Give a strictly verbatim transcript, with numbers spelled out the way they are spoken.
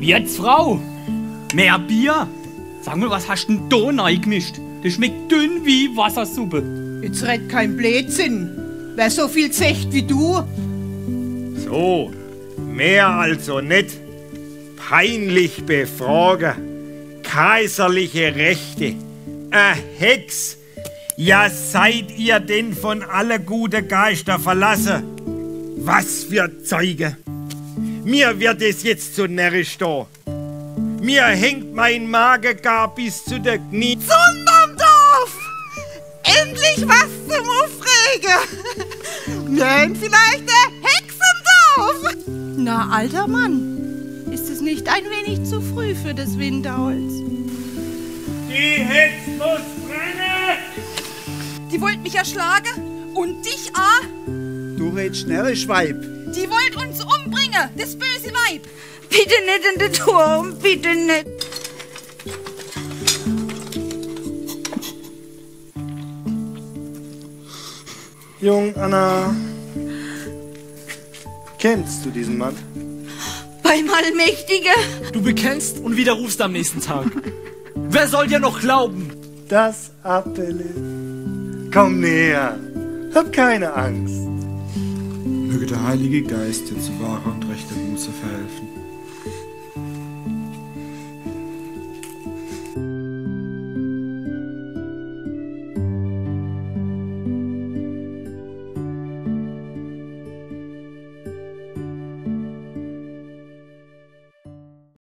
Jetzt, Frau! Mehr Bier! Sag mal, was hast du denn da reingemischt? Das schmeckt dünn wie Wassersuppe. Jetzt red kein Blödsinn. Wer so viel zecht wie du? So, mehr also nicht. Peinlich befragen. Kaiserliche Rechte. Eine Hex. Ja, seid ihr denn von alle gute Geister verlassen? Was für Zeuge. Mir wird es jetzt zu närrisch da. Mir hängt mein Magen gar bis zu der Knie. Zunderm Dorf! Endlich was zum Aufregen! Nein, vielleicht der Hexendorf! Na, alter Mann, ist es nicht ein wenig zu früh für das Winterholz? Die Hex muss brennen! Die wollt mich erschlagen und dich auch. Du redst närrisch, Weib. Die wollt uns umbringen, das böse Weib. Bitte nicht in den Turm, bitte nicht. Jung Anna, kennst du diesen Mann? Beim Allmächtigen. Du bekennst und widerrufst am nächsten Tag. Wer soll dir noch glauben? Das Appelle. Komm näher, hab keine Angst. Möge der Heilige Geist dir zu wahrer und rechter Buße verhelfen.